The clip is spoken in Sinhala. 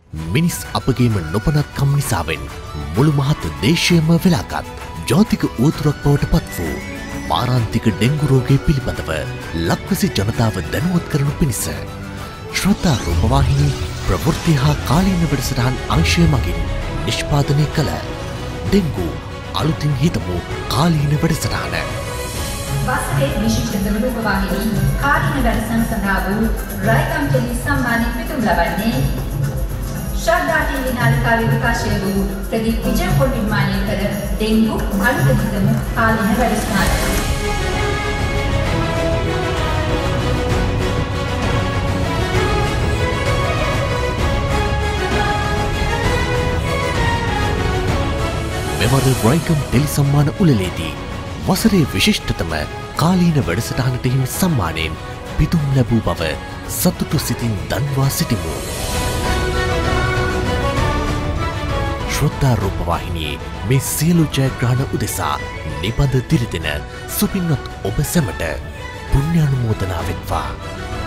මිනිස් අපගේම නොපනත්කම් නිසාවෙන් මුළු මහත් දේශයම වෙලාගත් ජාතික උවතුරක් බවට පත් වූ මාරාන්තික ඩෙංගු රෝගය පිළිබඳව ලක්වැසි ජනතාව දැනුවත් කරනු පිණිස ශ්‍රද්ධා රූපවාහිනී ප්‍රවෘත්ති හා කාලීන වැඩසටහන් අංශය මගින් නිෂ්පාදනය කළ ඩෙංගු අලුතින් හිතමු කාලීන වැඩසටහන. වසරේ විශිෂ්ටතම රූපවාහිනී කාලීන වැඩසටහන සඳහා වූ රයිකම් ටෙලි සම්මානයෙන් පිටුම් ලබන්නේ ශ්‍රද්ධා TV නාලිකාවේ විකාශය වූ ප්‍රදීප් විජයපොල් නිර්මාණය කළ ඩෙංගු අලුතින් හිතමු කාලීන වැඩසටහන. මෙවර රයිකම් ටෙලි සම්මාන උළෙලේදී වසරේ විශිෂ්ටතම කාලීන වැඩසටහනට හිමි සම්මානයෙන් පිදුම් ලැබූ බව සතුටු සිතින් දන්වා සිටිමු. ශ්‍රද්ධා රූපවාහිනියේ මේ සියලු ජයග්‍රහණ උදෙසා නිබඳ දිරිදෙන සුපින්වත් ඔබ සැමට පුණ්‍යානුමෝදනා වෙත්වා.